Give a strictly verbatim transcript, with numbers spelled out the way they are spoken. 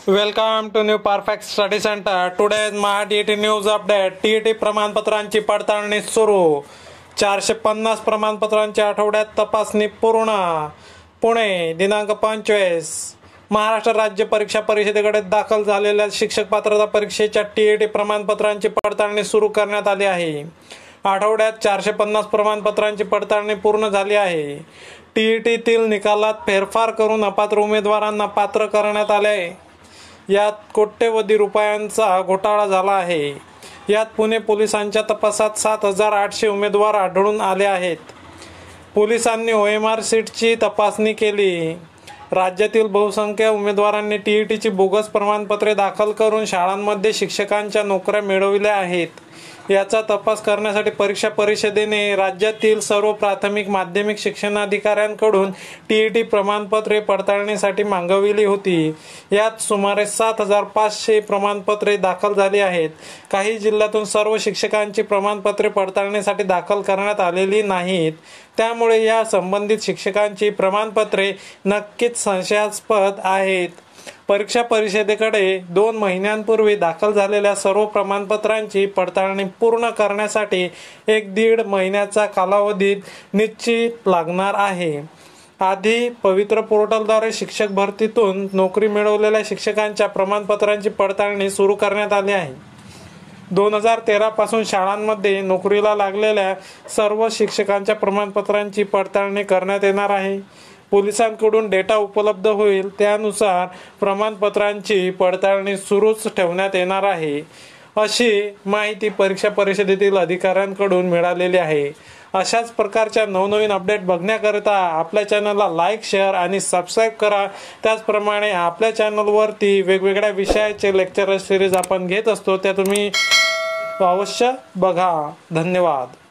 Welcome to new perfect study center. Today Maha T E T news update. T E T प्रमाणपत्रांची पडताळणी सुरू. चारशे पन्नास प्रमाणपत्रांची आठवड्यात तपासणी पूर्ण. पुणे दिनांक पंचवीस. महाराष्ट्र राज्य परीक्षा परिषदेकडे दाखल झालेल्या शिक्षक पात्रता परीक्षेच्या टी ई टी प्रमाणपत्रांची पडताळणी सुरू करण्यात आली आहे. आठवड्यात चारशे पन्नास प्रमाणपत्रांची पडताळणी पूर्ण झाली आहे. टी ई टीतील निकालात फेरफार करून अपात्र उमेदवारांना पात्र करण्यात आले. यात कोट्यवधी रुपयांचा घोटाळा झाला आहे. यात पुणे पोलिसांच्या तपासात सात हजार आठशे उमेदवार आढळून आले आहेत. पोलिसांनी ओ एम आर सीटची तपासणी केली. राज्यातील बहुसंख्य उमेदवारांनी टी ई टीची बोगस प्रमाणपत्रे दाखल करून शाळांमध्ये शिक्षकांच्या नोकऱ्या मिळविल्या आहेत. याचा तपास करण्यासाठी परीक्षा परिषदेने राज्यातील सर्व प्राथमिक माध्यमिक शिक्षणाधिकाऱ्यांकडून टी ई टी प्रमाणपत्रे पडताळणीसाठी मागविली होती. यात सुमारे सात हजार पाचशे प्रमाणपत्रे दाखल झाली आहेत. काही जिल्ह्यातून सर्व शिक्षकांची प्रमाणपत्रे पडताळणीसाठी दाखल करण्यात आलेली नाहीत. त्यामुळे या संबंधित शिक्षकांची प्रमाणपत्रे नक्कीच संशयास्पद आहेत. परीक्षा परिषदेकडे दोन महिन्यांपूर्वी दाखल झालेल्या सर्व प्रमाणपत्रांची पडताळणी पूर्ण करण्यासाठी एक दीड महिन्याचा कालावधी निश्चित लागणार आहे. आधी पवित्र पोर्टलद्वारे शिक्षक भरतीतून नोकरी मिळवलेल्या शिक्षकांच्या प्रमाणपत्रांची पडताळणी सुरू करण्यात आली आहे. दोन हजार तेरा पासून शाळांमध्ये नोकरीला लागलेल्या सर्व शिक्षकांच्या प्रमाणपत्रांची पडताळणी करण्यात येणार आहे. पोलिसांकडून डेटा उपलब्ध होईल त्यानुसार प्रमाणपत्रांची पडताळणी सुरूच ठेवण्यात येणार आहे, अशी माहिती परीक्षा परिषदेतील अधिकाऱ्यांकडून मिळालेली आहे. अशाच प्रकारच्या नवनवीन अपडेट बघण्याकरिता आपल्या चॅनलला लाईक, शेअर आणि सबस्क्राईब करा. त्याचप्रमाणे आपल्या चॅनलवरती वेगवेगळ्या विषयाचे लेक्चर सिरीज आपण घेत असतो, त्या तुम्ही अवश्य बघा. धन्यवाद.